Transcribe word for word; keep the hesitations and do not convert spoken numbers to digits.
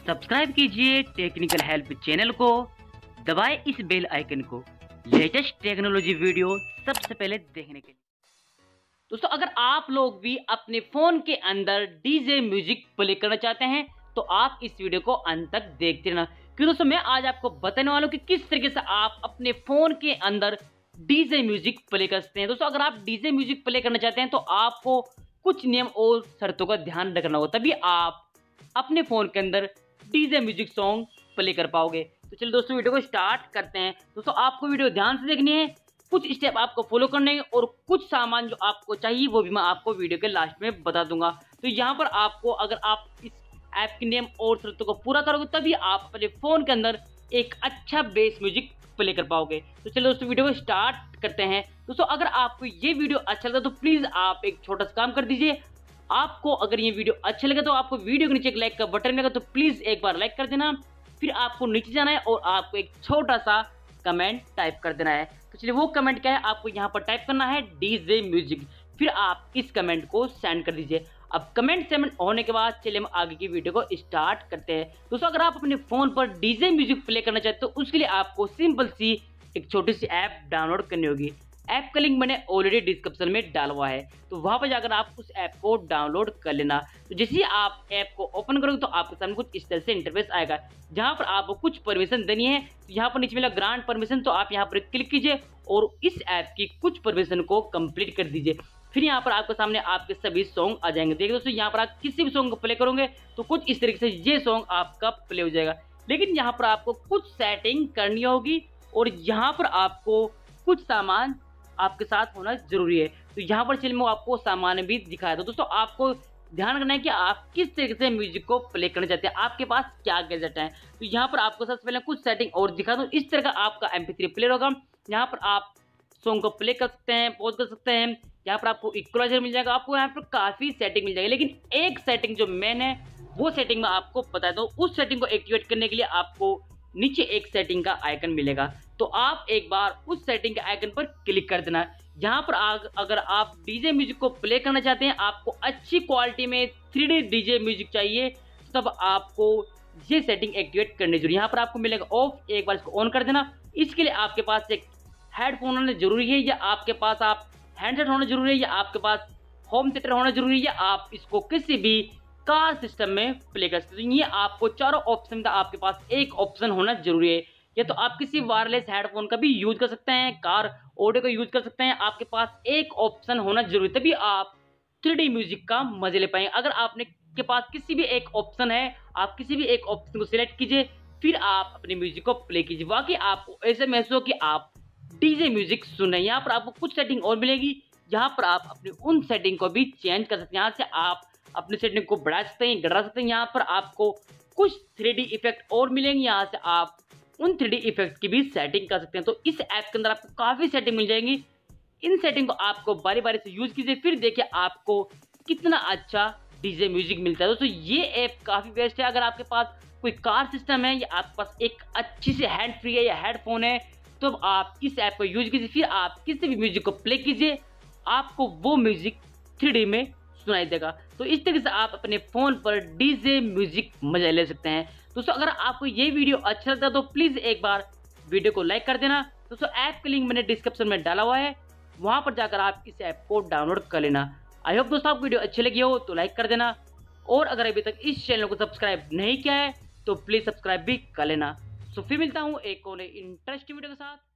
Subscribe कीजिए technical help channel को, दबाएं इस बेल आइकन को लेटेस्ट टेक्नोलॉजी वीडियो सबसे पहले देखने के लिए। दोस्तों, अगर आप लोग भी अपने फोन के अंदर डीजे म्यूजिक प्ले करना चाहते हैं तो आप इस वीडियो को अंत तक देखते रहना, क्योंकि दोस्तों मैं आज आपको बताने वाला हूं कि किस तरीके से आप अपने फोन के अंदर डीजे म्यूजिक प्ले कर सकते हैं। दोस्तों, अगर आप डीजे म्यूजिक प्ले करना चाहते हैं तो आपको कुछ नियम और शर्तों का ध्यान रखना होगा, तभी आप अपने फोन के अंदर डीजे म्यूजिक सॉन्ग प्ले कर पाओगे। तो चलिए दोस्तों, वीडियो को स्टार्ट करते हैं। दोस्तों, आपको वीडियो ध्यान से देखनी है, कुछ स्टेप आपको फॉलो करने हैं और कुछ सामान जो आपको चाहिए वो भी मैं आपको वीडियो के लास्ट में बता दूंगा। तो यहाँ पर आपको, अगर आप इस ऐप के नियम और शर्तों को पूरा करोगे तभी आप अपने फोन के अंदर एक अच्छा बेस म्यूजिक प्ले कर पाओगे। तो चलिए दोस्तों, वीडियो को स्टार्ट करते हैं। दोस्तों, अगर आपको ये वीडियो अच्छा लगा तो प्लीज आप एक छोटा सा काम कर दीजिए। आपको अगर ये वीडियो अच्छा लगे तो आपको वीडियो के नीचे एक लाइक का बटन लगा तो प्लीज एक बार लाइक कर देना। फिर आपको नीचे जाना है और आपको एक छोटा सा कमेंट टाइप कर देना है। तो चलिए, वो कमेंट क्या है, आपको यहाँ पर टाइप करना है डीजे म्यूजिक। फिर आप इस कमेंट को सेंड कर दीजिए। अब कमेंट सेंड होने के बाद चलिए हम आगे की वीडियो को स्टार्ट करते हैं। दोस्तों, अगर आप अपने फोन पर डीजे म्यूजिक प्ले करना चाहते हो तो उसके लिए आपको सिंपल सी एक छोटी सी ऐप डाउनलोड करनी होगी। ऐप का लिंक मैंने ऑलरेडी डिस्क्रिप्शन में डाला हुआ है, तो वहां पर जाकर आप उस ऐप को डाउनलोड कर लेना। तो जैसे ही आप ऐप को ओपन करोगे तो आपके सामने कुछ इस तरह से इंटरफेस आएगा, जहां पर आपको कुछ परमिशन देनी है। तो यहाँ पर नीचे मिला ग्रांट परमिशन, तो आप यहाँ पर क्लिक कीजिए और इस ऐप की कुछ परमिशन को कंप्लीट कर दीजिए। फिर यहाँ पर आपके सामने आपके सभी सॉन्ग आ जाएंगे। देखिए दोस्तों, यहाँ पर आप किसी भी सॉन्ग को प्ले करोगे तो कुछ इस तरीके से ये सॉन्ग आपका प्ले हो जाएगा। लेकिन यहाँ पर आपको कुछ सेटिंग करनी होगी और यहाँ पर आपको कुछ सामान आपके साथ होना जरूरी है। तो यहाँ पर चलिए मैं आपको सामान भी दिखाया था। दोस्तों, आपको ध्यान रखना है कि आप किस तरीके से म्यूजिक को प्ले करना चाहते हैं, आपके पास क्या गैजेट है। तो यहाँ पर आपको सबसे पहले कुछ सेटिंग और दिखा दूं। इस तरह का आपका एम पी थ्री प्लेयर होगा, यहाँ पर आप सॉन्ग को प्ले कर सकते हैं, पॉज कर सकते हैं। यहाँ पर आपको इक्वलाइजर मिल जाएगा, आपको यहाँ पर काफी सेटिंग मिल जाएगी। लेकिन एक सेटिंग जो मेन है वो सेटिंग मैं आपको बता दूं। उस सेटिंग को एक्टिवेट करने के लिए आपको नीचे एक सेटिंग का आइकन मिलेगा, तो आप एक बार उस सेटिंग के आइकन पर क्लिक कर देना। यहाँ पर आग, अगर आप डीजे म्यूजिक को प्ले करना चाहते हैं, आपको अच्छी क्वालिटी में थ्री डी डीजे म्यूजिक चाहिए, तब आपको ये सेटिंग एक्टिवेट करनी जरूरी है। यहाँ पर आपको मिलेगा ऑफ, एक बार इसको ऑन कर देना। इसके लिए आपके पास एक हेडफोन होना जरूरी है, या आपके पास आप हैंडसेट होना जरूरी है, या आपके पास होम थिएटर होना जरूरी है, या आप इसको किसी भी कार सिस्टम में प्ले कर सकते हैं। ये आपको चारों ऑप्शन का आपके पास एक ऑप्शन होना जरूरी है। या तो आप किसी वायरलेस हेडफोन का भी यूज कर सकते हैं, कार ऑडियो का यूज कर सकते हैं। आपके पास एक ऑप्शन होना जरूरी, तभी आप थ्री डी म्यूजिक का मजे ले पाएंगे। अगर आपने के पास किसी भी एक ऑप्शन है, आप किसी भी एक ऑप्शन को सिलेक्ट कीजिए, फिर आप अपने म्यूजिक को प्ले कीजिए। वाकई आपको ऐसे महसूस हो कि आप डीजे म्यूजिक सुन रहे हैं। यहाँ पर आपको कुछ सेटिंग और मिलेगी, यहाँ पर आप अपनी उन सेटिंग को भी चेंज कर सकते हैं। यहाँ से आप अपनी सेटिंग को बढ़ा सकते हैं, घटा सकते हैं। यहाँ पर आपको कुछ थ्री डी इफेक्ट और मिलेंगे, यहाँ से आप उन थ्री डी इफेक्ट की भी सेटिंग कर सकते हैं। तो इस ऐप के अंदर आपको काफी सेटिंग मिल जाएंगी। इन सेटिंग को आपको बारी बारी से यूज कीजिए, फिर देखिए आपको कितना अच्छा डीजे म्यूजिक मिलता है। दोस्तों, ये ऐप काफी बेस्ट है। अगर आपके पास कोई कार सिस्टम है, या आपके पास एक अच्छी सी हैंड फ्री है या हेडफोन है, तो आप इस ऐप को यूज कीजिए। फिर आप किसी भी म्यूजिक को प्ले कीजिए, आपको वो म्यूजिक थ्री डी में सुनाई देगा। तो इस तरीके से आप अपने फोन पर डीजे म्यूजिक मजा ले सकते हैं। दोस्तों, अगर आपको ये वीडियो अच्छा लगता है तो प्लीज एक बार वीडियो को लाइक कर देना। दोस्तों, ऐप का लिंक मैंने डिस्क्रिप्शन में डाला हुआ है, वहां पर जाकर आप इस ऐप को डाउनलोड कर लेना। आई होप दोस्तों आपको वीडियो अच्छी लगी हो तो लाइक कर देना, और अगर अभी तक इस चैनल को सब्सक्राइब नहीं किया है तो प्लीज सब्सक्राइब भी कर लेना। तो फिर मिलता हूँ एक और इंटरेस्टिंग वीडियो के साथ।